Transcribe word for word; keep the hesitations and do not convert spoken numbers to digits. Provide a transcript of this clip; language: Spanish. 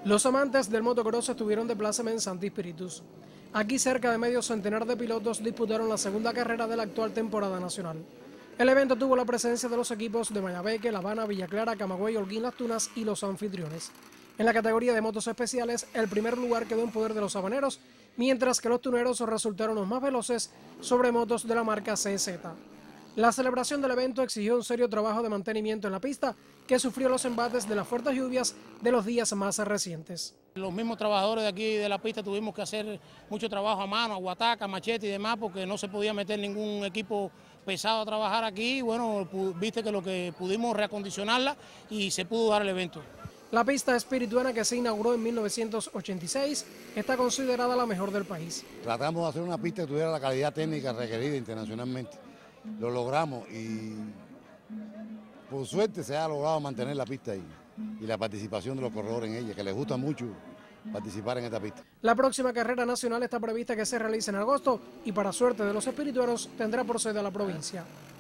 Los amantes del motocross estuvieron de pláceme en Santi Spíritus. Aquí cerca de medio centenar de pilotos disputaron la segunda carrera de la actual temporada nacional. El evento tuvo la presencia de los equipos de Mayabeque, La Habana, Villa Clara, Camagüey, Holguín, Las Tunas y los anfitriones. En la categoría de motos especiales, el primer lugar quedó en poder de los habaneros, mientras que los tuneros resultaron los más veloces sobre motos de la marca C Z. La celebración del evento exigió un serio trabajo de mantenimiento en la pista, que sufrió los embates de las fuertes lluvias de los días más recientes. Los mismos trabajadores de aquí de la pista tuvimos que hacer mucho trabajo a mano, a guataca, machete y demás, porque no se podía meter ningún equipo pesado a trabajar aquí. Bueno, viste que lo que pudimos reacondicionarla y se pudo dar el evento. La pista espirituana, que se inauguró en mil novecientos ochenta y seis, está considerada la mejor del país. Tratamos de hacer una pista que tuviera la calidad técnica requerida internacionalmente. Lo logramos y por suerte se ha logrado mantener la pista ahí y la participación de los corredores en ella, que les gusta mucho participar en esta pista. La próxima carrera nacional está prevista que se realice en agosto y, para suerte de los espiritueros, tendrá por sede a la provincia.